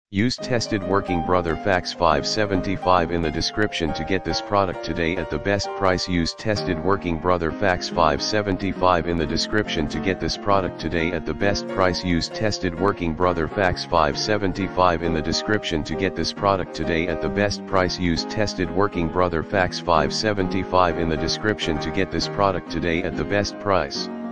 Use tested working brother fax-575 in the description to get this product today at the best price. Use tested working brother fax-575 in the description to get this product today at the best price. Use tested working brother fax-575 in the description to get this product today at the best price. Use tested working brother fax-575 in the description to get this product today at the best price.